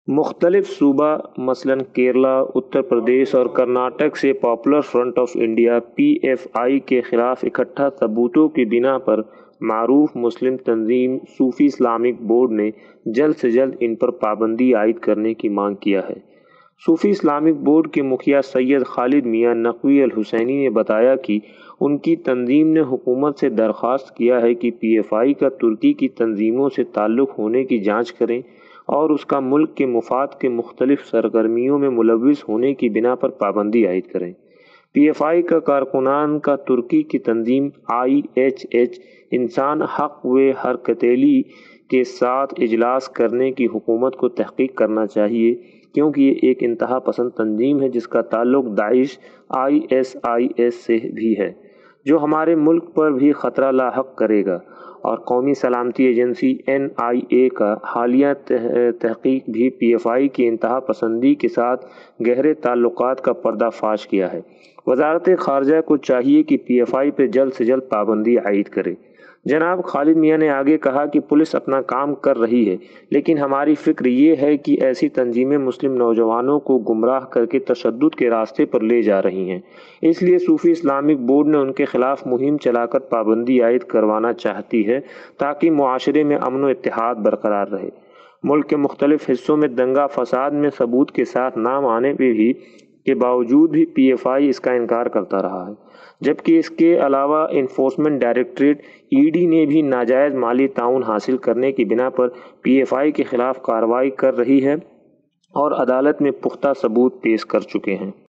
مختلف صوبہ مثلاً کیرلا، اتر پردیش اور کرناٹک سے popular front of India P F I کے خلاف اکٹھا ثبوتوں کی بنا پر معروف مسلم تنظیم صوفی اسلامک بورڈ نے جلد سے جلد ان پر پابندی عائد کرنے کی مانگ کیا ہے۔ صوفی اسلامک بورڈ کے مکھیا سید خالد میاں نقوی الحسینی نے بتایا کہ ان کی تنظیم نے حکومت سے درخواست کیا ہے کہ پی ایف آئی کا ترکی کی تنظیموں سے تعلق ہونے کی جانچ کریں اور اس کا ملک کے مفاد کے مختلف سرگرمیوں میں ملوث ہونے کی بنا پر پابندی عائد کریں۔ پی ایف آئی کا کارکنان کا ترکی کی تنظیم آئی ایچ ایچ انسان حق و حرکتیلی کے ساتھ اجلاس کرنے کی حکومت کو تحقیق کرنا چاہیے، کیونکہ یہ ایک انتہا پسند تنظیم ہے جس کا تعلق داعش ISIS سے بھی ہے، جو ہمارے ملک پر بھی خطرہ لاحق کرے گا۔ اور قومی سلامتی ایجنسی NIA کا حالیہ تحقیق بھی پی ایف آئی کی انتہا پسندی کے ساتھ گہرے تعلقات کا پردہ فاش کیا ہے۔ وزارت خارجہ کو چاہیے کہ پی ایف آئی پہ جلد سے جلد پابندی عائد کرے۔ جناب خالد میاں نے آگے کہا کہ پولیس اپنا کام کر رہی ہے، لیکن ہماری فکر یہ ہے کہ ایسی تنظیمیں مسلم نوجوانوں کو گمراہ کر کے تشدد کے راستے پر لے جا رہی ہیں، اس لیے صوفی اسلامک بورڈ نے ان کے خلاف مہم چلا کر پابندی عائد کروانا چاہتی ہے تاکہ معاشرے میں امن و اتحاد برقرار رہے۔ ملک کے مختلف حصوں میں دنگا فساد میں ثبوت کے ساتھ نام آنے کے باوجود بھی پی ایف آئی اس کا انکار کرتا رہا ہے، جبکہ اس کے علاوہ انفورسمنٹ ڈائریکٹریٹ ED نے بھی ناجائز مالی تعاون حاصل کرنے کی بنا پر پی ایف آئی کے خلاف کارروائی کر رہی ہے اور عدالت میں پختہ ثبوت پیش کر چکے ہیں۔